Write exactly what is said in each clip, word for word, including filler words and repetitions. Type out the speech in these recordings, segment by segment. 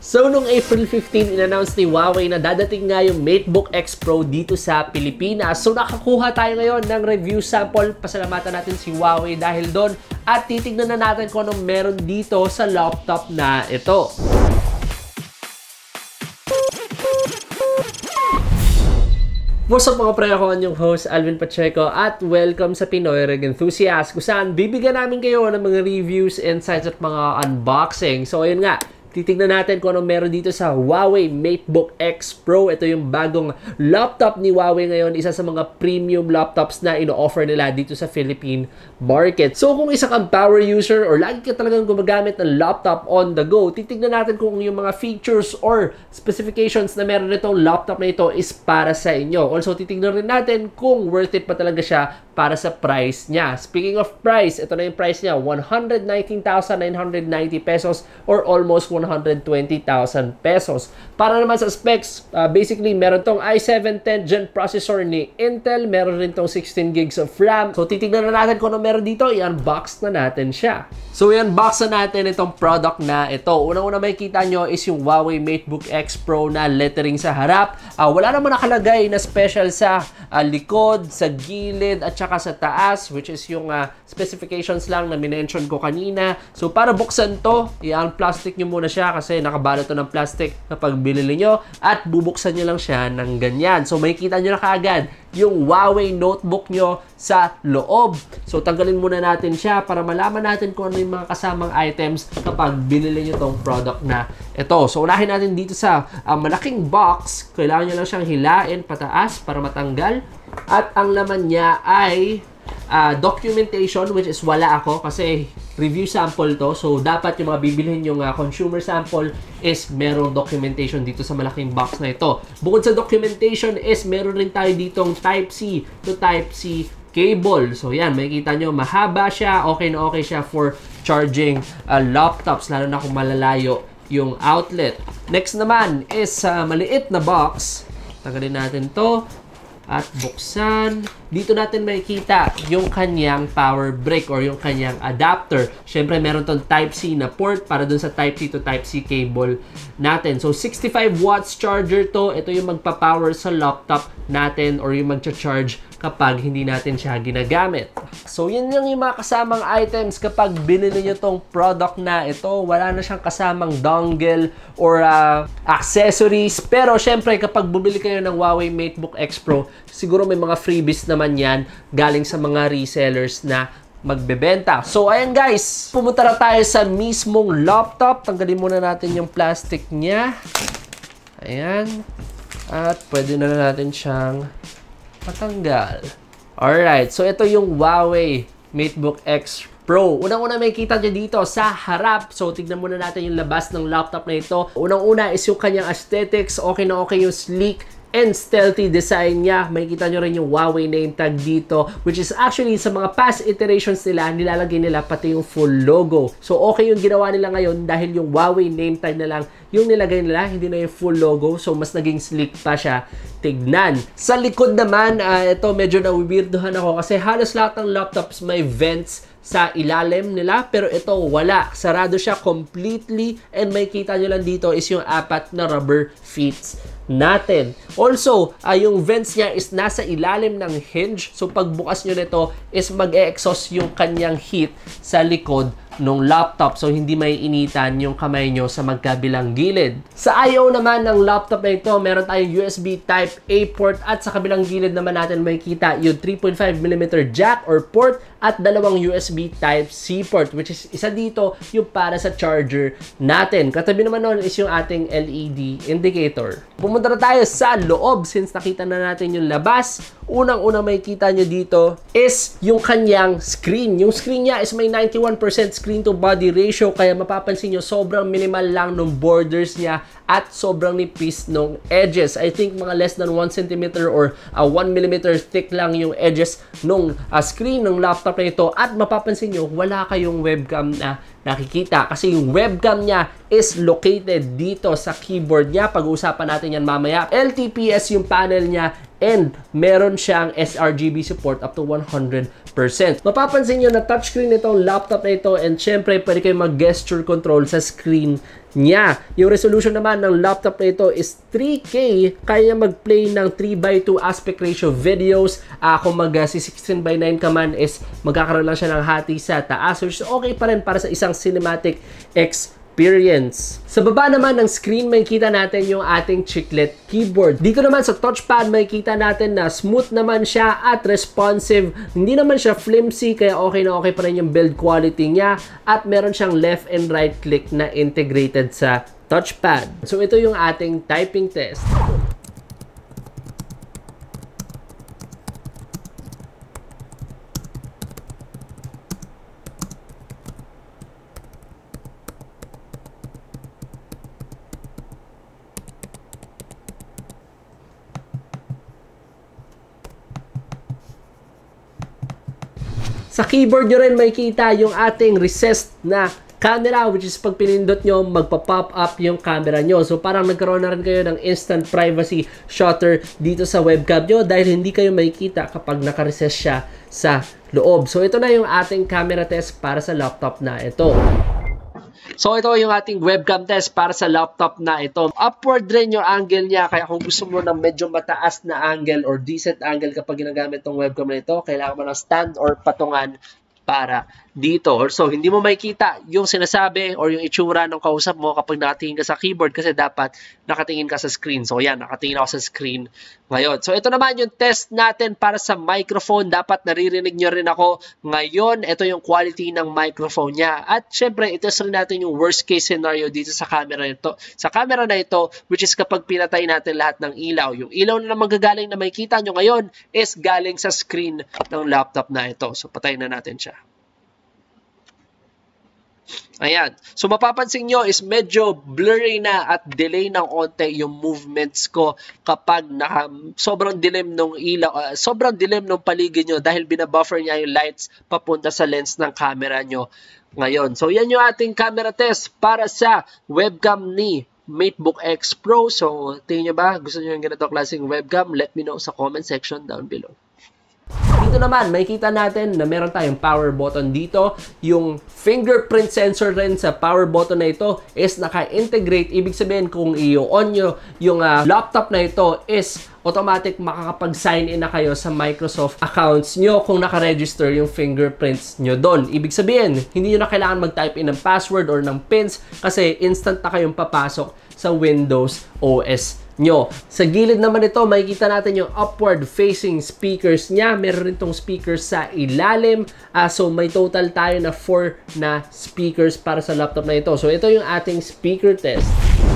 So, nung April fifteen, in-announce ni Huawei na dadating nga yung MateBook X Pro dito sa Pilipinas. So, nakakuha tayo ngayon ng review sample. Pasalamatan natin si Huawei dahil doon. At titignan na natin kung anong meron dito sa laptop na ito. What's up mga pre, ako ang yung host, Alvin Pacheco, at welcome sa Pinoy Reg Enthusiast, kung saan bibigyan namin kayo ng mga reviews, insights at mga unboxing. So ayun nga, titignan natin kung anong meron dito sa Huawei MateBook X Pro. Ito yung bagong laptop ni Huawei ngayon. Isa sa mga premium laptops na ino-offer nila dito sa Philippine market. So kung isa kang power user or lagi ka talagang gumagamit ng laptop on the go, titignan natin kung yung mga features or specifications na meron nitong laptop na ito is para sa inyo. Also, titignan rin natin kung worth it pa talaga siya para sa price niya. Speaking of price, ito na yung price niya, one hundred nineteen thousand nine hundred ninety pesos or almost one hundred twenty thousand pesos. Para naman sa specs, uh, basically meron tong i seven ten gen processor ni Intel, meron rin tong sixteen gigs of RAM. So titignan na natin kung ano meron dito, i-unbox na natin siya. So i-unbox na natin itong product na ito. Unang-una makikita nyo is yung Huawei MateBook X Pro na lettering sa harap. Uh, wala naman nakalagay na special sa uh, likod, sa gilid, at saka sa taas, which is yung uh, specifications lang na minention ko kanina. So para buksan to, i-unplastic nyo muna siya kasi nakabalot to ng plastic kapag binili nyo, at bubuksan nyo lang siya ng ganyan. So makikita nyo na kaagad yung Huawei notebook nyo sa loob. So tanggalin muna natin siya para malaman natin kung ano yung mga kasamang items kapag binili nyo tong product na ito. So unahin natin dito sa uh, malaking box. Kailangan nyo lang siyang hilain pataas para matanggal. At ang laman niya ay uh, documentation, which is wala ako kasi review sample to. So dapat yung mga bibilhin yung uh, consumer sample is merong documentation dito sa malaking box na ito. Bukod sa documentation is meron rin tayo ditong Type-C to Type-C cable. So yan, makikita nyo mahaba siya. Okay na okay siya for charging uh, laptops, lalo na kung malalayo yung outlet. Next naman is uh, maliit na box. Tagalin natin to at buksan. Dito natin makikita yung kanyang power brick or yung kanyang adapter. Syempre meron tong Type-C na port para dun sa Type-C to Type-C cable natin. So sixty-five watts charger to. Ito yung magpa-power sa laptop natin or yung magcha-charge kapag hindi natin siya ginagamit. So yun lang yung mga kasamang items kapag binili nyo tong product na ito. Wala na siyang kasamang dongle or uh, accessories. Pero syempre kapag bumili kayo ng Huawei MateBook X Pro, siguro may mga freebies naman yan galing sa mga resellers na magbebenta. So ayan guys, pumunta na tayo sa mismong laptop. Tanggalin muna natin yung plastic niya. Ayan. At pwede na natin siyang patanggal. Alright, so ito yung Huawei MateBook X Pro. Unang-una makikita nyo dito sa harap. So tignan muna natin yung labas ng laptop na ito. Unang-una is yung kanyang aesthetics. Okay na okay yung sleek and stealthy design niya. Makikita nyo rin yung Huawei name tag dito, which is actually sa mga past iterations nila, nilalagay nila pati yung full logo. So okay yung ginawa nila ngayon dahil yung Huawei name tag na lang yung nilagay nila, hindi na yung full logo. So mas naging sleek pa siya tignan. Sa likod naman, uh, ito medyo na-weirdohan ako kasi halos lahat ng laptops may vents sa ilalim nila, pero ito wala. Sarado siya completely, and makikita nyo lang dito is yung apat na rubber feet natin. Also, uh, yung vents niya is nasa ilalim ng hinge. So pagbukas nyo nito is mag-e-exhaust yung kanyang heat sa likod ng laptop. So hindi may initan yung kamay nyo sa magkabilang gilid. Sa I O naman ng laptop na ito, meron tayong U S B Type A port, at sa kabilang gilid naman natin makikita yung three point five millimeter jack or port at dalawang U S B Type-C port, which is isa dito yung para sa charger natin. Katabi naman nun is yung ating L E D indicator. Pumunta na tayo sa loob since nakita na natin yung labas. Unang-unang makikita nyo dito is yung kanyang screen. Yung screen niya is may ninety-one percent screen to body ratio, kaya mapapansin nyo sobrang minimal lang ng borders niya at sobrang nipis ng edges. I think mga less than one centimeter or uh, one millimeter thick lang yung edges nung uh, screen ng laptop na ito, at mapapansin nyo wala kayong webcam na nakikita kasi yung webcam niya is located dito sa keyboard niya. Pag-uusapan natin yan mamaya. L T P S yung panel niya, and meron siyang s R G B support up to one hundred percent. Mapapansin nyo na touchscreen itong laptop na ito, and syempre pwede kayo mag-gesture control sa screen niya. Yung resolution naman ng laptop na ito is three K. Kaya niya mag-play ng three by two aspect ratio videos. Uh, kung mag uh, sixteen by nine ka man is magkakaroon lang siya ng hati sa taas, which is okay pa rin para sa isang cinematic experience. Sa baba naman ng screen, makikita natin yung ating chiclet keyboard. Dito naman sa touchpad, makikita natin na smooth naman siya at responsive. Hindi naman siya flimsy, kaya okay na okay pa rin yung build quality niya. At meron siyang left and right click na integrated sa touchpad. So ito yung ating typing test. Sa keyboard nyo rin makikita yung ating recessed na camera, which is pag pinindot nyo, magpa-pop up yung camera nyo. So parang nagkaroon na rin kayo ng instant privacy shutter dito sa webcam nyo dahil hindi kayo makikita kapag naka-recess siya sa loob. So ito na yung ating camera test para sa laptop na ito. So ito yung ating webcam test para sa laptop na ito. Upward rin yung angle niya, kaya kung gusto mo ng medyo mataas na angle or decent angle kapag ginagamit tong webcam na ito, kailangan mo ng stand or patungan para dito. So, hindi mo makikita yung sinasabi or yung itsura ng kausap mo kapag nakatingin ka sa keyboard kasi dapat nakatingin ka sa screen. So, yan, nakatingin ako sa screen ngayon. So, ito naman yung test natin para sa microphone. Dapat naririnig nyo rin ako ngayon. Ito yung quality ng microphone niya. At, syempre, itest rin natin yung worst case scenario dito sa camera nito. Sa camera na ito, which is kapag pinatay natin lahat ng ilaw. Yung ilaw na manggagaling na makikita nyo ngayon is galing sa screen ng laptop na ito. So, patayin na natin siya. Ayan. So, mapapansin nyo is medyo blurry na at delay ng onte yung movements ko kapag naka, sobrang dilim ng ilaw, uh, sobrang dilim ng paligid nyo dahil binabuffer niya yung lights papunta sa lens ng camera nyo ngayon. So, yan yung ating camera test para sa webcam ni MateBook X Pro. So, tingin nyo ba? Gusto nyo yung ganito klaseng webcam? Let me know sa comment section down below. Dito naman, makikita natin na meron tayong power button dito. Yung fingerprint sensor rin sa power button na ito is naka-integrate. Ibig sabihin, kung i-on nyo yung uh, laptop na ito is automatic makakapag-sign in na kayo sa Microsoft accounts nyo kung naka-register yung fingerprints nyo doon. Ibig sabihin, hindi nyo na kailangan mag-type in ng password or ng pins kasi instant na kayong papasok sa Windows O S nyo. Sa gilid naman ito, makikita natin yung upward facing speakers niya. Meron rin tong speakers sa ilalim. Uh, so, may total tayo na four na speakers para sa laptop na ito. So, ito yung ating speaker test.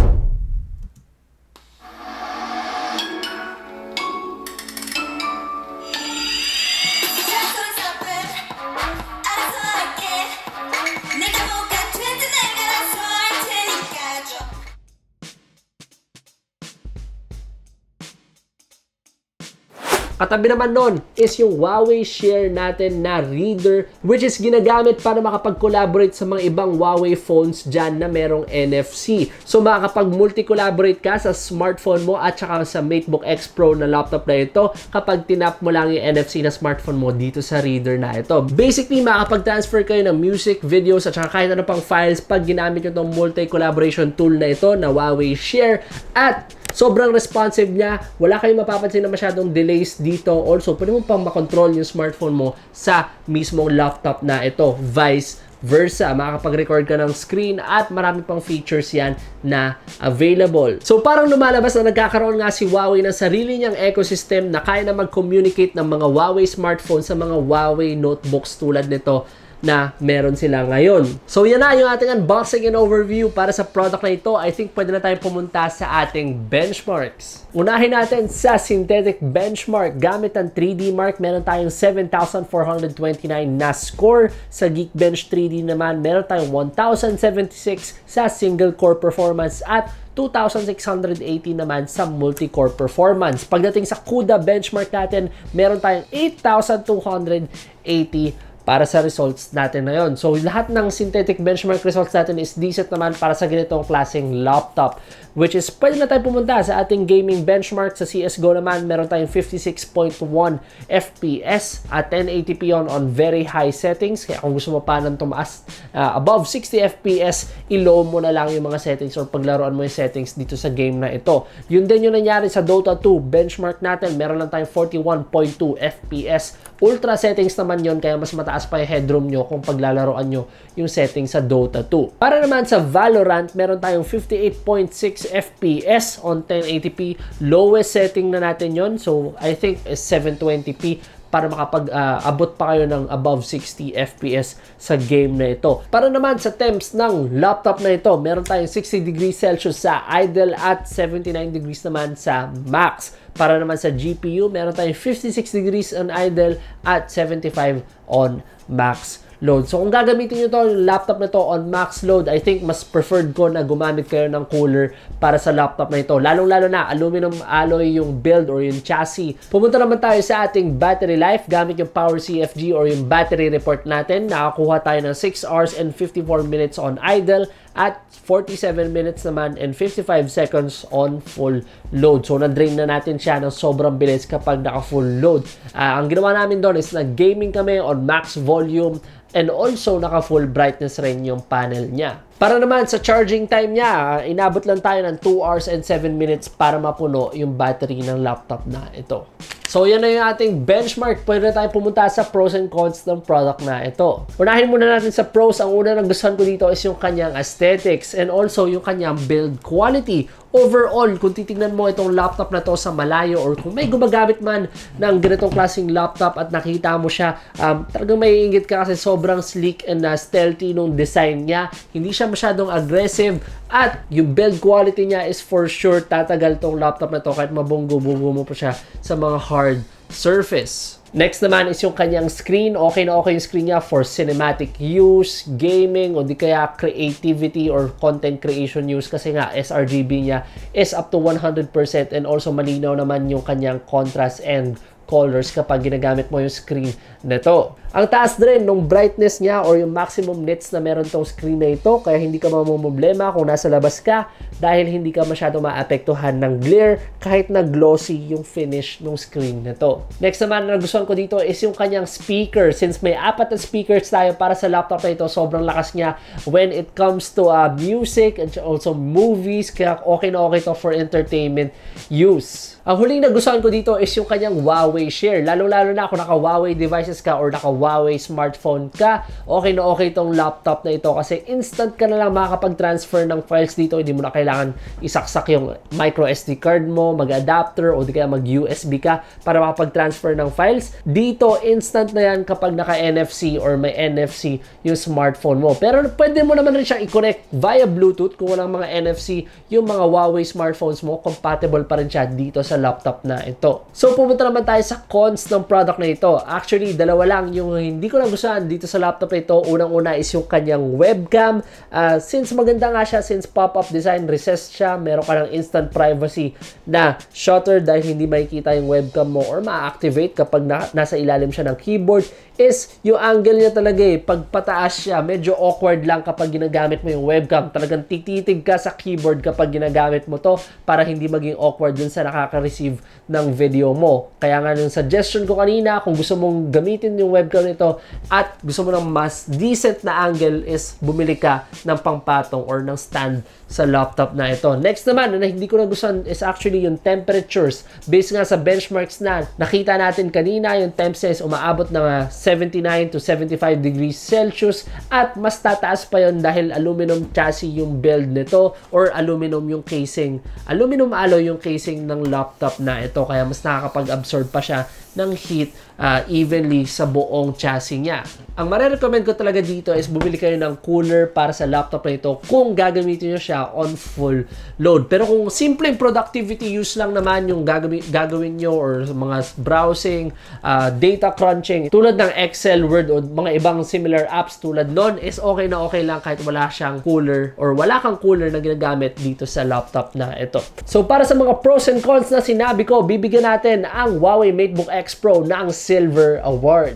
Katabi naman nun is yung Huawei Share natin na reader, which is ginagamit para makapag-collaborate sa mga ibang Huawei phones dyan na merong N F C. So makakapag-multi-collaborate ka sa smartphone mo at saka sa MateBook X Pro na laptop na ito kapag tinap mo lang yung N F C na smartphone mo dito sa reader na ito. Basically, makakapag-transfer kayo ng music, videos at saka kahit ano pang files pag ginamit nyo itong multi-collaboration tool na ito na Huawei Share. At sobrang responsive niya. Wala kayong mapapansin na masyadong delays dito. Also, pwede mo pang makontrol yung smartphone mo sa mismong laptop na ito. Vice versa. Makakapag-record ka ng screen at marami pang features yan na available. So, parang lumalabas na nagkakaroon nga si Huawei ng sarili niyang ecosystem na kaya na mag-communicate ng mga Huawei smartphones sa mga Huawei notebooks tulad nito na meron sila ngayon. So, yan na yung ating unboxing and overview para sa product na ito. I think pwede na tayong pumunta sa ating benchmarks. Unahin natin sa synthetic benchmark. Gamit ang three D mark, meron tayong seven thousand four hundred twenty-nine na score. Sa Geekbench three D naman, meron tayong one thousand seventy-six sa single core performance at two thousand six hundred eighty naman sa multi-core performance. Pagdating sa CUDA benchmark natin, meron tayong eight thousand two hundred eighty para sa results natin na yun. So, lahat ng synthetic benchmark results natin is decent naman para sa ganitong klaseng laptop. Which is, pwede na tayo pumunta sa ating gaming benchmark. Sa C S G O naman, meron tayong fifty-six point one F P S at ten eighty p on, on very high settings. Kaya kung gusto mo pa nang tumaas uh, above sixty F P S, i-low mo na lang yung mga settings or paglaruan mo yung settings dito sa game na ito. Yun din yung nangyari sa Dota two benchmark natin. Meron lang tayong forty-one point two F P S. Ultra settings naman yon, kaya mas mataas pa yung headroom nyo kung paglalaroan nyo yung settings sa Dota two. Para naman sa Valorant, meron tayong fifty-eight point six F P S on ten eighty p. Lowest setting na natin yon, so I think is seven twenty p para makapag-abot uh, pa kayo ng above sixty F P S sa game na ito. Para naman sa temps ng laptop na ito, meron tayong sixty degrees Celsius sa idle at seventy-nine degrees naman sa max. Para naman sa G P U, meron tayong fifty-six degrees on idle at seventy-five on max load. So kung gagamitin nyo to, yung laptop na to on max load, I think mas preferred ko na gumamit kayo ng cooler para sa laptop na ito. Lalong-lalo na, aluminum alloy yung build or yung chassis. Pumunta naman tayo sa ating battery life gamit yung Power C F G or yung battery report natin. Nakakuha tayo ng six hours and fifty-four minutes on idle at forty-seven minutes naman and fifty-five seconds on full load. So, na-drain na natin siya ng sobrang bilis kapag naka-full load. Uh, ang ginawa namin doon is nag-gaming kami on max volume and also naka-full brightness rin yung panel niya. Para naman sa charging time niya, inabot lang tayo ng two hours and seven minutes para mapuno yung battery ng laptop na ito. So, yan na yung ating benchmark. Pwede na tayo pumunta sa pros and cons ng product na ito. Unahin muna natin sa pros. Ang una na gustuhan ko dito is yung kanyang aesthetics and also yung kanyang build quality. Overall, kung titignan mo itong laptop na to sa malayo or kung may gumagamit man ng ganitong klaseng laptop at nakita mo siya, um, talagang may ingit ka kasi sobrang sleek and uh, stealthy nung design niya. Hindi siya masyadong aggressive at yung build quality niya is for sure tatagal tong laptop na to kahit mabunggo-bunggo mo pa siya sa mga hard surface. Next naman is yung kanyang screen. Okay na okay yung screen niya for cinematic use, gaming, o di kaya creativity or content creation use kasi nga S R G B niya is up to one hundred percent and also malinaw naman yung kanyang contrast and colors kapag ginagamit mo yung screen nito. Ang taas din ng brightness niya or yung maximum nits na meron tong screen na ito kaya hindi ka mamumblema kung nasa labas ka dahil hindi ka masyado maapektuhan ng glare kahit na glossy yung finish ng screen nito. Next naman na nagustuhan ko dito is yung kanyang speaker. Since may apat na speakers tayo para sa laptop na ito, sobrang lakas niya when it comes to uh, music and also movies, kaya okay na okay to for entertainment use. Ang huling nagustuhan ko dito is yung kanyang Huawei Share. Lalo-lalo na kung naka-Huawei devices ka or naka-Huawei smartphone ka, okay na okay itong laptop na ito kasi instant ka na lang makakapag-transfer ng files dito. Hindi mo na kailangan isaksak yung micro S D card mo, mag-adapter o di kaya mag-U S B ka para makapag-transfer ng files. Dito, instant na yan kapag naka-N F C or may N F C yung smartphone mo. Pero pwede mo naman rin siyang i-connect via Bluetooth kung walang mga N F C yung mga Huawei smartphones mo. Compatible pa rin siya dito sa laptop na ito. So, pumunta naman tayo sa cons ng product na ito. Actually, dalawa lang yung hindi ko nagustuhan dito sa laptop na ito. Unang-una is yung kanyang webcam. Uh, since maganda nga siya, since pop-up design, recessed siya, meron ka ng instant privacy na shutter dahil hindi makikita yung webcam mo or ma-activate kapag na nasa ilalim siya ng keyboard, is yung angle niya talaga eh. Pag pataas siya, medyo awkward lang kapag ginagamit mo yung webcam. Talagang tititig ka sa keyboard kapag ginagamit mo to para hindi maging awkward dun sa nakaka-receive ng video mo. Kaya nga yung suggestion ko kanina, kung gusto mong gamitin yung webcam nito at gusto mo ng mas decent na angle is bumili ka ng pangpatong or ng stand sa laptop na ito. Next naman, na hindi ko nagustuhan is actually yung temperatures. Based nga sa benchmarks na nakita natin kanina, yung temps is umaabot na seventy-nine to seventy-five degrees Celsius at mas tataas pa yon dahil aluminum chassis yung build nito or aluminum yung casing. Aluminum alloy yung casing ng laptop na ito kaya mas nakakapag-absorb pa siya ng heat uh, evenly sa buong chassis niya. Ang marirecommend ko talaga dito is bumili kayo ng cooler para sa laptop na ito kung gagamitin nyo siya on full load. Pero kung simpleng productivity use lang naman yung gagawin, gagawin nyo or mga browsing, uh, data crunching, tulad ng Excel, Word o mga ibang similar apps tulad nun, is okay na okay lang kahit wala siyang cooler or wala kang cooler na ginagamit dito sa laptop na ito. So para sa mga pros and cons na sinabi ko, bibigyan natin ang Huawei MateBook X Pro na ang Silver Award.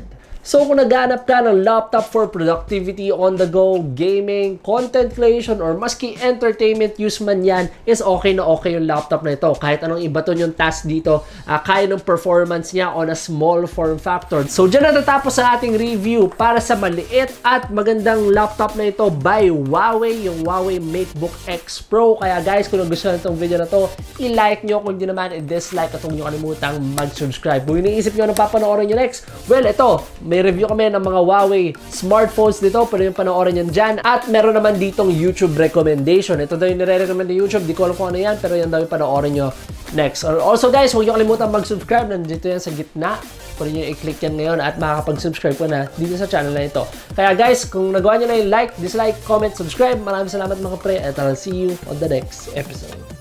So kung naghanap ka ng laptop for productivity, on the go, gaming, content creation, or maski entertainment use man yan, is okay na okay yung laptop na ito. Kahit anong ibaton yung task dito, uh, kaya ng performance niya on a small form factor. So dyan natatapos sa ating review para sa maliit at magandang laptop na ito by Huawei, yung Huawei MateBook X Pro. Kaya guys, kung nagustuhan itong video na to, i-like nyo. Kung hindi naman, i-dislike at huwag nyo kalimutang mag-subscribe. Kung iniisip nyo na papanoorin nyo next, well, ito, may review kami ng mga Huawei smartphones dito. Pwede yung panoorin yan dyan. At meron naman ditong YouTube recommendation. Ito daw yung nire-recommend ng YouTube. Di ko alam kung ano yan, pero yan daw yung panoorin nyo next. Also guys, huwag nyo kalimutan mag-subscribe. Nandito yan sa gitna. Pwede nyo i-click yan ngayon at makakapag-subscribe ko na dito sa channel na ito. Kaya guys, kung nagawa nyo na yung like, dislike, comment, subscribe, maraming salamat mga pre. At I'll see you on the next episode.